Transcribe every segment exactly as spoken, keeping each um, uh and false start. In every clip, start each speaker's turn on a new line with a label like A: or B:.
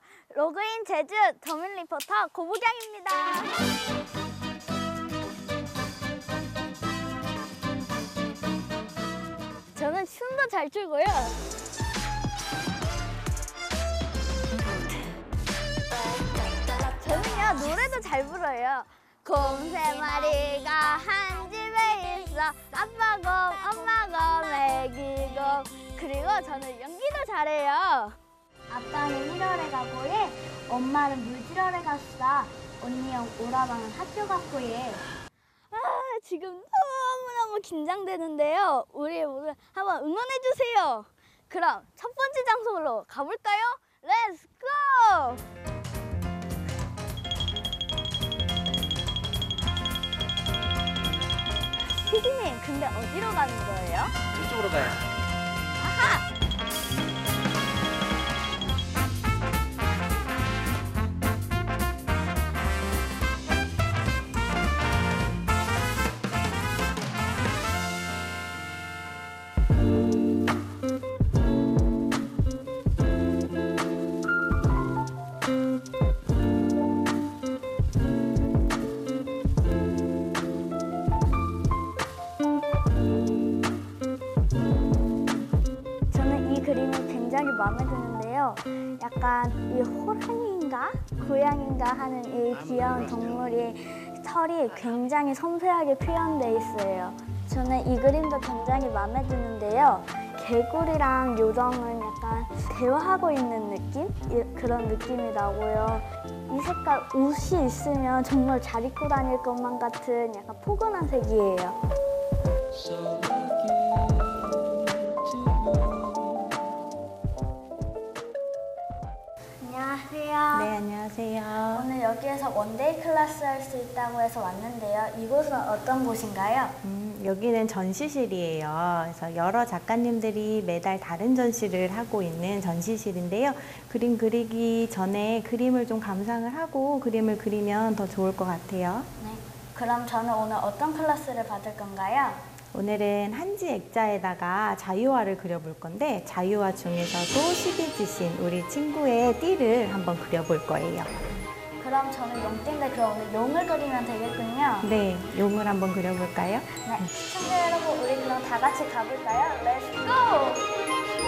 A: 로그인 제주 더민 리포터 고부경입니다. 저는 춤도 잘 추고요. 저는요 노래도 잘 불러요. 곰 세 마리가 한 집에 있어. 아빠 곰, 엄마 곰, 애기 곰. 그리고 저는 연기도 잘해요. 아빠는 일월에 가고 해. 엄마는 물질하러 갔어. 언니 형 오라방은 학교 갔고 해. 아, 지금 너무너무 긴장되는데요. 우리 모두 한번 응원해주세요. 그럼 첫 번째 장소로 가볼까요? 렛츠 고! 피디님, 근데 어디로 가는 거예요?
B: 이쪽으로 가요.
A: 아하! 그림이 굉장히 마음에 드는데요. 약간 이 호랑이인가? 고양인가 하는 이 귀여운 동물이 털이 굉장히 섬세하게 표현돼 있어요. 저는 이 그림도 굉장히 마음에 드는데요. 개구리랑 요정은 약간 대화하고 있는 느낌? 그런 느낌이 나고요. 이 색깔 옷이 있으면 정말 잘 입고 다닐 것만 같은 약간 포근한 색이에요. 안녕하세요.
C: 네, 안녕하세요.
A: 오늘 여기에서 원데이 클래스 할 수 있다고 해서 왔는데요. 이곳은 어떤 곳인가요?
C: 음, 여기는 전시실이에요. 그래서 여러 작가님들이 매달 다른 전시를 하고 있는 전시실인데요. 그림 그리기 전에 그림을 좀 감상을 하고 그림을 그리면 더 좋을 것 같아요.
A: 네. 그럼 저는 오늘 어떤 클래스를 받을 건가요?
C: 오늘은 한지 액자에다가 자유화를 그려볼 건데 자유화 중에서도 십이지신 우리 친구의 띠를 한번 그려볼 거예요.
A: 그럼 저는 용띠인데 그럼 오늘 용을 그리면 되겠군요.
C: 네, 용을 한번 그려볼까요?
A: 네, 시청자 여러분 우리 그럼 다 같이 가볼까요? 렛츠 고!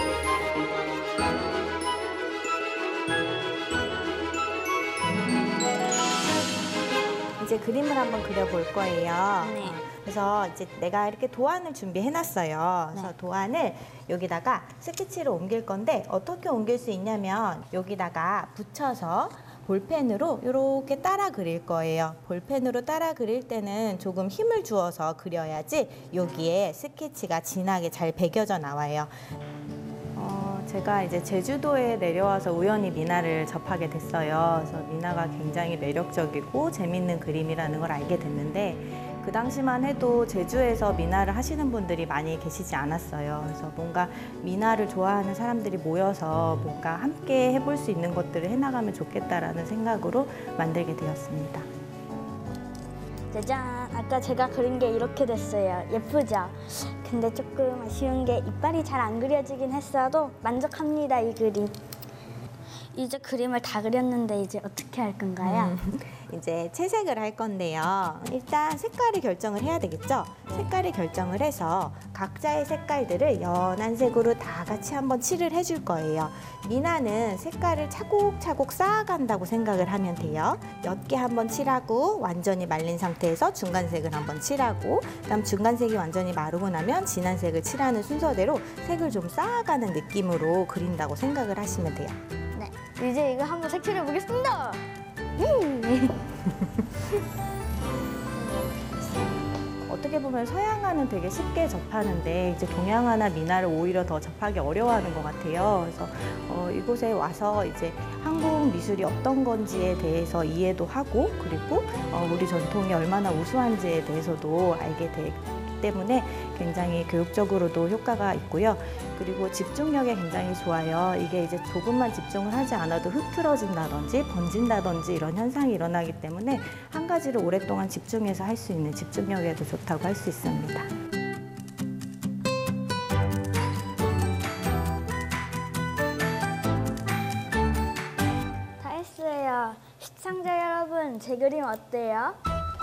C: 이제 그림을 한번 그려볼 거예요.
A: 네.
C: 그래서 이제 내가 이렇게 도안을 준비해놨어요. 그래서
A: 네.
C: 도안을 여기다가 스케치로 옮길 건데 어떻게 옮길 수 있냐면 여기다가 붙여서 볼펜으로 이렇게 따라 그릴 거예요. 볼펜으로 따라 그릴 때는 조금 힘을 주어서 그려야지 여기에 스케치가 진하게 잘 배겨져 나와요. 어, 제가 이제 제주도에 내려와서 우연히 미나를 접하게 됐어요. 그래서 미나가 굉장히 매력적이고 재밌는 그림이라는 걸 알게 됐는데 그 당시만 해도 제주에서 미나를 하시는 분들이 많이 계시지 않았어요. 그래서 뭔가 미나를 좋아하는 사람들이 모여서 뭔가 함께 해볼 수 있는 것들을 해나가면 좋겠다라는 생각으로 만들게 되었습니다.
A: 짜잔! 아까 제가 그린 게 이렇게 됐어요. 예쁘죠? 근데 조금 아쉬운 게 이빨이 잘 안 그려지긴 했어도 만족합니다, 이 그림. 이제 그림을 다 그렸는데 이제 어떻게 할 건가요?
C: 음, 이제 채색을 할 건데요. 일단 색깔을 결정을 해야 되겠죠? 색깔을 결정을 해서 각자의 색깔들을 연한 색으로 다 같이 한번 칠을 해줄 거예요. 미나는 색깔을 차곡차곡 쌓아간다고 생각을 하면 돼요. 옅게 한번 칠하고 완전히 말린 상태에서 중간색을 한번 칠하고 그다음 중간색이 완전히 마르고 나면 진한 색을 칠하는 순서대로 색을 좀 쌓아가는 느낌으로 그린다고 생각을 하시면 돼요.
A: 네, 이제 이거 한번 색칠해 보겠습니다. 음.
C: 어떻게 보면 서양화는 되게 쉽게 접하는데 이제 동양화나 미나를 오히려 더 접하기 어려워하는 것 같아요. 그래서 어, 이곳에 와서 이제 한국 미술이 어떤 건지에 대해서 이해도 하고 그리고 어, 우리 전통이 얼마나 우수한지에 대해서도 알게 되기 때문에 굉장히 교육적으로도 효과가 있고요. 그리고 집중력이 굉장히 좋아요. 이게 이제 조금만 집중을 하지 않아도 흐트러진다든지 번진다든지 이런 현상이 일어나기 때문에 한 가지를 오랫동안 집중해서 할 수 있는 집중력에도 좋다고 할 수 있습니다.
A: 시청자 여러분, 제 그림 어때요?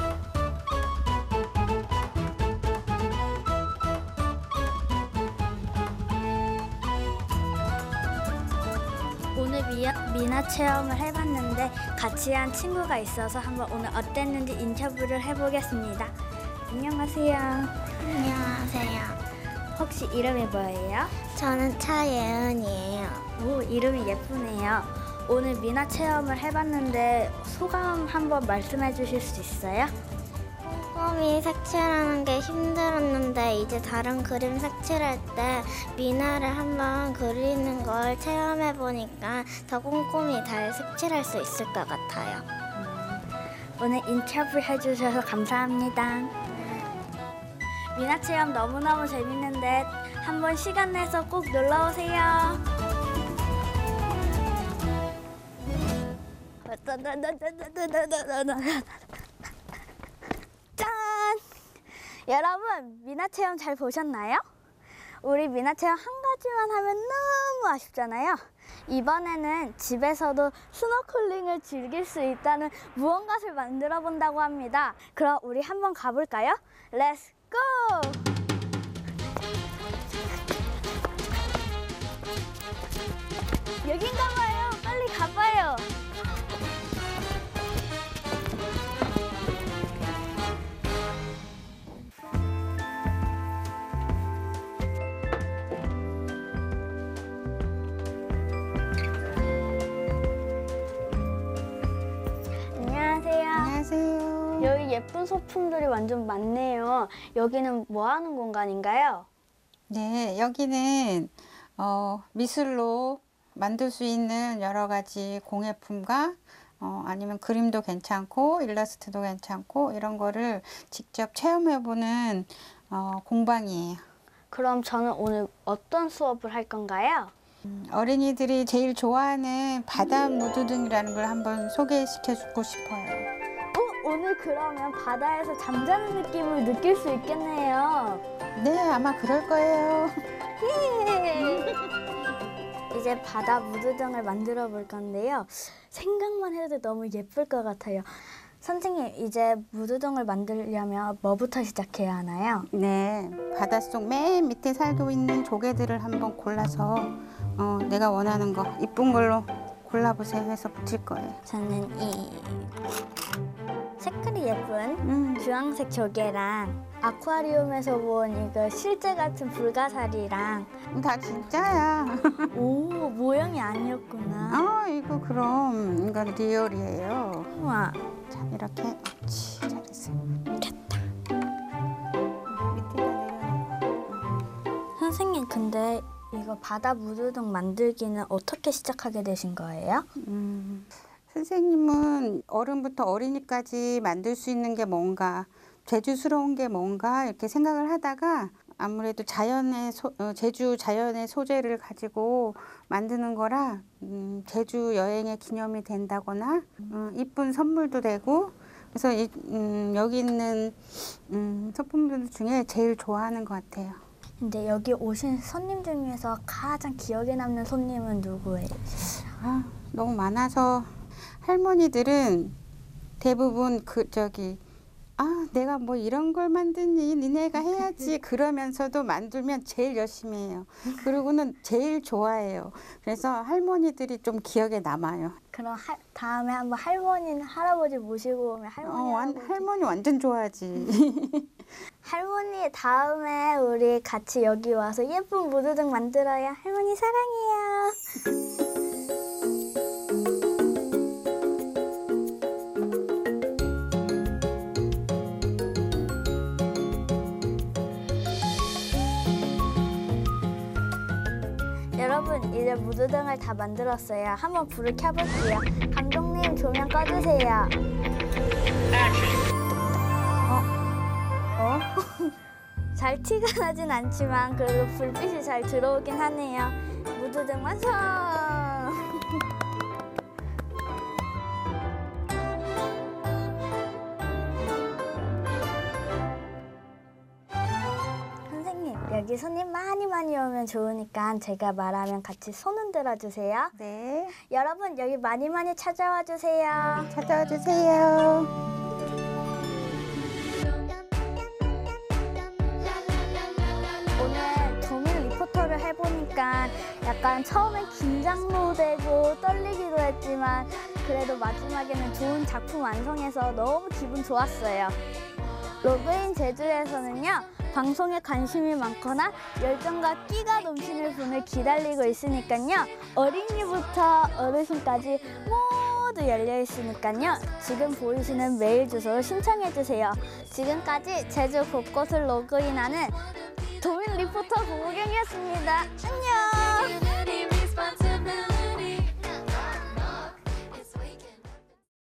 A: 오늘 미, 미나 체험을 해봤는데 같이 한 친구가 있어서 한번 오늘 어땠는지 인터뷰를 해보겠습니다. 안녕하세요.
B: 안녕하세요.
A: 혹시 이름이 뭐예요?
B: 저는 차예은이에요.
A: 오, 이름이 예쁘네요. 오늘 미나 체험을 해봤는데 소감 한번 말씀해 주실 수 있어요?
B: 꼼꼼히 색칠하는 게 힘들었는데 이제 다른 그림 색칠할 때 미나를 한번 그리는 걸 체험해 보니까 더 꼼꼼히 잘 색칠할 수 있을 것 같아요.
A: 오늘 인터뷰 해주셔서 감사합니다. 미나 체험 너무너무 재밌는데 한번 시간 내서 꼭 놀러 오세요. 짠! 여러분, 미나 체험 잘 보셨나요? 우리 미나 체험 한 가지만 하면 너무 아쉽잖아요. 이번에는 집에서도 스노클링을 즐길 수 있다는 무언가를 만들어 본다고 합니다. 그럼 우리 한번 가볼까요? 렛츠 고! 여긴가 봐요. 빨리 가봐요. 안녕하세요.
D: 안녕하세요.
A: 여기 예쁜 소품들이 완전 많네요. 여기는 뭐 하는 공간인가요?
D: 네, 여기는 어, 미술로 만들 수 있는 여러 가지 공예품과 어, 아니면 그림도 괜찮고 일러스트도 괜찮고 이런 거를 직접 체험해보는 어, 공방이에요.
A: 그럼 저는 오늘 어떤 수업을 할 건가요?
D: 음, 어린이들이 제일 좋아하는 바다 무드등이라는 걸 한번 소개시켜주고 싶어요.
A: 어, 오늘 그러면 바다에서 잠자는 느낌을 느낄 수 있겠네요.
D: 네, 아마 그럴 거예요.
A: 이제 바다 무드등을 만들어 볼 건데요. 생각만 해도 너무 예쁠 것 같아요. 선생님, 이제 무드등을 만들려면 뭐부터 시작해야 하나요?
D: 네, 바닷속 맨 밑에 살고 있는 조개들을 한번 골라서 어, 내가 원하는 거 이쁜 걸로 골라보세요 해서 붙일 거예요.
A: 저는 이 색깔이 예쁜
D: 음,
A: 주황색 조개랑 아쿠아리움에서 본 이거 실제 같은 불가사리랑
D: 다 진짜야.
A: 오, 모형이 아니었구나.
D: 아, 이거 그럼 이건 리얼이에요.
A: 우와.
D: 자, 이렇게 옳지, 잘했어요. 됐다. 밑에다 내려놓고.
A: 선생님, 근데 이거 바다 무드등 만들기는 어떻게 시작하게 되신 거예요?
D: 음, 선생님은 어른부터 어린이까지 만들 수 있는 게 뭔가, 제주스러운 게 뭔가 이렇게 생각을 하다가 아무래도 자연의 소, 어, 제주 자연의 소재를 가지고 만드는 거라 음, 제주 여행의 기념이 된다거나 음, 이쁜 선물도 되고 그래서 이, 음, 여기 있는 음, 소품들 중에 제일 좋아하는 것 같아요.
A: 근데 여기 오신 손님 중에서 가장 기억에 남는 손님은 누구예요?
D: 아, 너무 많아서 할머니들은 대부분 그 저기 아 내가 뭐 이런 걸 만드니 니네가 해야지 그러면서도 만들면 제일 열심히 해요. 그리고는 제일 좋아해요. 그래서 할머니들이 좀 기억에 남아요.
A: 그럼 하, 다음에 한번 할머니는 할아버지 모시고 오면
D: 어,
A: 할머니
D: 완,
A: 할아버지
D: 할머니 완전 좋아하지.
A: 할머니 다음에 우리 같이 여기 와서 예쁜 무드등 만들어요. 할머니 사랑해요. 여러분, 이제 무드등을 다 만들었어요. 한번 불을 켜볼게요. 감독님, 조명 꺼주세요. 어? 잘 티가 나진 않지만 그래도 불빛이 잘 들어오긴 하네요. 무드등 완성! 선생님, 여기 손님 많이 많이 오면 좋으니까 제가 말하면 같이 손 손 들어주세요.
D: 네,
A: 여러분 여기 많이 많이 찾아와 주세요.
D: 찾아와 주세요.
A: 오늘 도민 리포터를 해보니까 약간 처음엔 긴장도 되고 떨리기도 했지만 그래도 마지막에는 좋은 작품 완성해서 너무 기분 좋았어요. 로그인 제주에서는요, 방송에 관심이 많거나 열정과 끼가 넘치는 분을 기다리고 있으니까요, 어린이부터 어르신까지 모두 열려 있으니까요, 지금 보이시는 메일 주소로 신청해 주세요. 지금까지 제주 곳곳을 로그인하는 도민 리포터 고무경이었습니다. 안녕.